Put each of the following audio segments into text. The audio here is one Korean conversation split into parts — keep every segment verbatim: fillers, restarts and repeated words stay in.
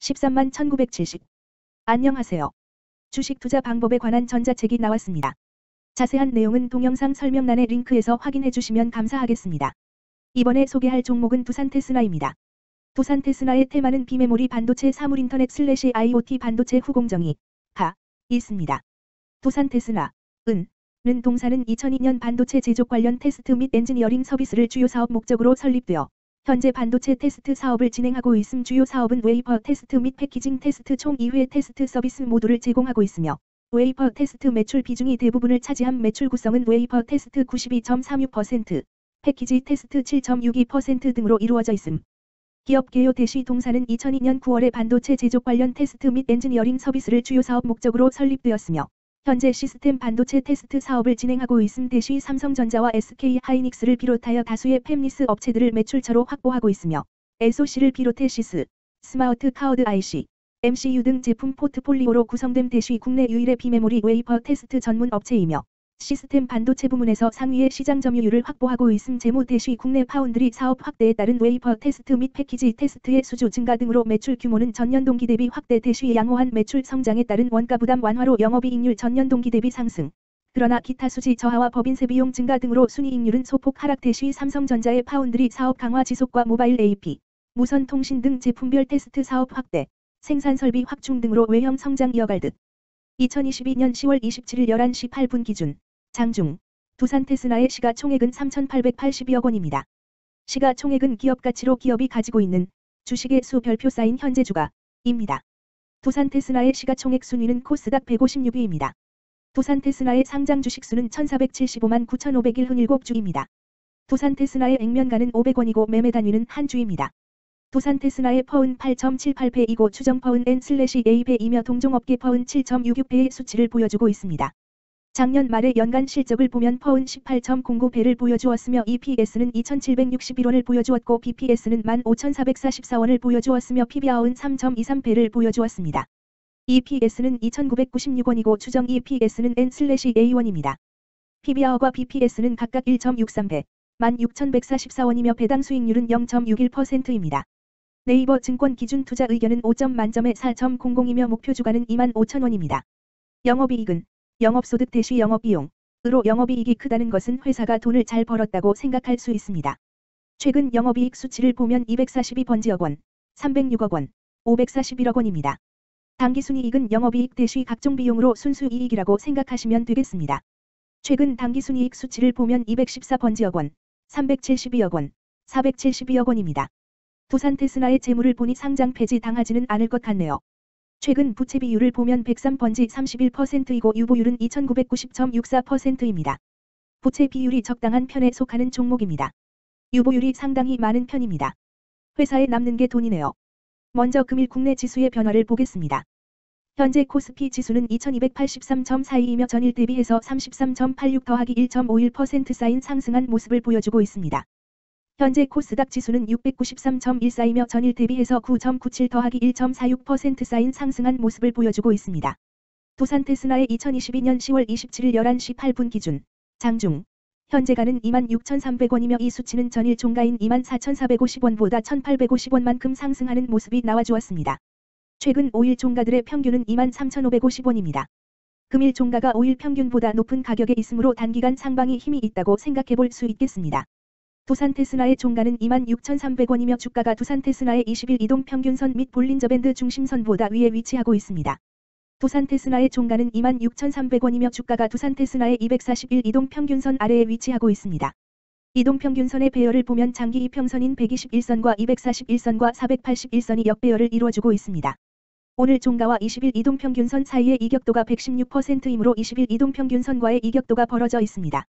십삼만 천구백칠십. 안녕하세요. 주식 투자 방법에 관한 전자책이 나왔습니다. 자세한 내용은 동영상 설명란의 링크에서 확인해 주시면 감사하겠습니다. 이번에 소개할 종목은 두산테스나입니다. 두산테스나의 테마는 비메모리 반도체 사물인터넷 슬래시 아이오티 반도체 후공정이 가 있습니다. 두산테스나 은 는 동사는 이천이 년 반도체 제조 관련 테스트 및 엔지니어링 서비스를 주요 사업 목적으로 설립되어 현재 반도체 테스트 사업을 진행하고 있음. 주요 사업은 웨이퍼 테스트 및 패키징 테스트 총 이 회 테스트 서비스 모듈을 제공하고 있으며 웨이퍼 테스트 매출 비중이 대부분을 차지함. 매출 구성은 웨이퍼 테스트 구십이 점 삼육 퍼센트, 패키지 테스트 칠 점 육이 퍼센트 등으로 이루어져 있음. 기업 개요 대시 동사는 이천이 년 구월에 반도체 제조 관련 테스트 및 엔지니어링 서비스를 주요 사업 목적으로 설립되었으며 현재 시스템 반도체 테스트 사업을 진행하고 있음. 대시 삼성전자와 에스케이 하이닉스를 비롯하여 다수의 팹리스 업체들을 매출처로 확보하고 있으며 에스오씨를 비롯해 시스, 스마트 카드 아이씨, 엠씨유 등 제품 포트폴리오로 구성됨. 대시 국내 유일의 비메모리 웨이퍼 테스트 전문 업체이며 시스템 반도체 부문에서 상위의 시장 점유율을 확보하고 있음. 재무 대시 국내 파운드리 사업 확대에 따른 웨이퍼 테스트 및 패키지 테스트의 수주 증가 등으로 매출 규모는 전년 동기 대비 확대. 대시 양호한 매출 성장에 따른 원가 부담 완화로 영업이익률 전년 동기 대비 상승. 그러나 기타 수지 저하와 법인세 비용 증가 등으로 순이익률은 소폭 하락. 대시 삼성전자의 파운드리 사업 강화 지속과 모바일 에이피, 무선 통신 등 제품별 테스트 사업 확대, 생산 설비 확충 등으로 외형 성장 이어갈 듯. 이천이십이 년 시월 이십칠일 열한 시 팔 분 기준 장중 두산테스나의 시가총액은 삼천팔백팔십이억 원입니다. 시가총액은 기업가치로 기업이 가지고 있는 주식의 수 별표 쌓인 현재 주가입니다. 두산테스나의 시가총액 순위는 코스닥 백오십육 위입니다. 두산테스나의 상장 주식수는 천사백칠십오만 구천오백칠십칠 주입니다. 두산테스나의 액면가는 오백 원이고 매매 단위는 한 주입니다. 두산테스나의 퍼은 팔 점 칠팔 배이고 추정 퍼은 엔 에이 배이며 동종업계 퍼은 칠 점 육육 배의 수치를 보여주고 있습니다. 작년 말의 연간 실적을 보면 퍼은 십팔 점 공구 배를 보여주었으며 이피에스는 이천칠백육십일 원을 보여주었고 비피에스는 만 오천사백사십사 원을 보여주었으며 피비알은 삼 점 이삼 배를 보여주었습니다. 이피에스는 이천구백구십육 원이고 추정 이피에스는 엔 에이 원입니다. 피비알과 비피에스는 각각 일 점 육삼 배, 만 육천백사십사 원이며 배당 수익률은 영 점 육일 퍼센트입니다. 네이버 증권 기준 투자 의견은 오 점 만점에 사 점 공공이며 목표 주가는 이만 오천 원입니다. 영업이익은 영업소득 대시 영업비용으로 영업이익이 크다는 것은 회사가 돈을 잘 벌었다고 생각할 수 있습니다. 최근 영업이익 수치를 보면 이백사십이 번지억 원, 삼백육억 원, 오백사십일억 원입니다. 당기순이익은 영업이익 대시 각종 비용으로 순수이익이라고 생각하시면 되겠습니다. 최근 당기순이익 수치를 보면 이백십사 번지억 원, 삼백칠십이억 원, 사백칠십이억 원입니다. 두산테스나의 재물을 보니 상장 폐지 당하지는 않을 것 같네요. 최근 부채 비율을 보면 백삼 번지 삼십일 퍼센트이고 유보율은 이천구백구십 점 육사 퍼센트입니다. 부채 비율이 적당한 편에 속하는 종목입니다. 유보율이 상당히 많은 편입니다. 회사에 남는 게 돈이네요. 먼저 금일 국내 지수의 변화를 보겠습니다. 현재 코스피 지수는 이천이백팔십삼 점 사이이며 전일 대비해서 삼십삼 점 팔육 더하기 일 점 오일 퍼센트 쌓인 상승한 모습을 보여주고 있습니다. 현재 코스닥 지수는 육백구십삼 점 일사이며 전일 대비해서 구 점 구칠 더하기 일 점 사육 퍼센트 쌓인 상승한 모습을 보여주고 있습니다. 두산테스나의 이천이십이 년 시월 이십칠일 열한 시 팔 분 기준 장중 현재가는 이만 육천삼백 원이며 이 수치는 전일 종가인 이만 사천사백오십 원보다 천팔백오십 원만큼 상승하는 모습이 나와주었습니다. 최근 오 일 종가들의 평균은 이만 삼천오백오십 원입니다. 금일 종가가 오 일 평균보다 높은 가격에 있으므로 단기간 상방이 힘이 있다고 생각해 볼 수 있겠습니다. 두산테스나의 종가는 이만 육천삼백 원이며 주가가 두산테스나의 이십 일 이동평균선 및 볼린저밴드 중심선보다 위에 위치하고 있습니다. 두산테스나의 종가는 이만 육천삼백 원이며 주가가 두산테스나의 이백사십일 이동평균선 아래에 위치하고 있습니다. 이동평균선의 배열을 보면 장기 이평선인 백이십일 선과 이백사십일 선과 사백팔십일 선이 역배열을 이루어주고 있습니다. 오늘 종가와 이십 일 이동평균선 사이의 이격도가 백십육 퍼센트이므로 이십 일 이동평균선과의 이격도가 벌어져 있습니다.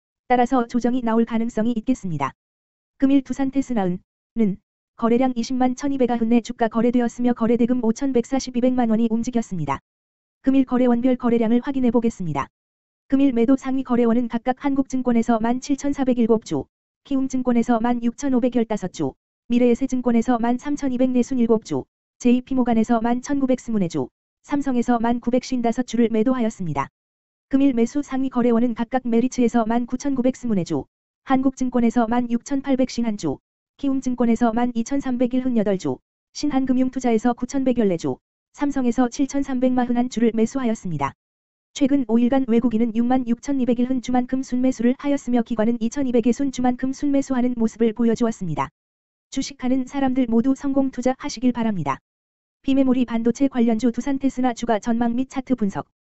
따라서 조정이 나올 가능성이 있겠습니다. 금일 두산테스나은 는 거래량 이십만 천이백구십 내 주가 거래되었으며 거래대금 오천백사십이백만 원이 움직였습니다. 금일 거래원별 거래량을 확인해 보겠습니다. 금일 매도 상위 거래원은 각각 한국증권에서 만 칠천사백칠 주, 키움증권에서 만 육천오백십오 주, 미래에셋증권에서 만 삼천이백사십칠 주, 제이피모간에서 만 천구백이십 주, 삼성에서 만 구백오십오 주를 매도하였습니다. 금일 매수 상위 거래원은 각각 메리츠에서 만 구천구백이십 주, 한국증권에서 만 육천팔백오십일 주, 키움증권에서 만 이천삼백칠십팔 주, 신한금융투자에서 구천백십사 주, 삼성에서 칠천삼백사십일 주를 매수하였습니다. 최근 오 일간 외국인은 육만 육천이백일 주만큼 순매수를 하였으며 기관은 이천이백육 주만큼 순매수하는 모습을 보여주었습니다. 주식하는 사람들 모두 성공 투자하시길 바랍니다. 비메모리 반도체 관련주 두산 테스나 주가 전망 및 차트 분석.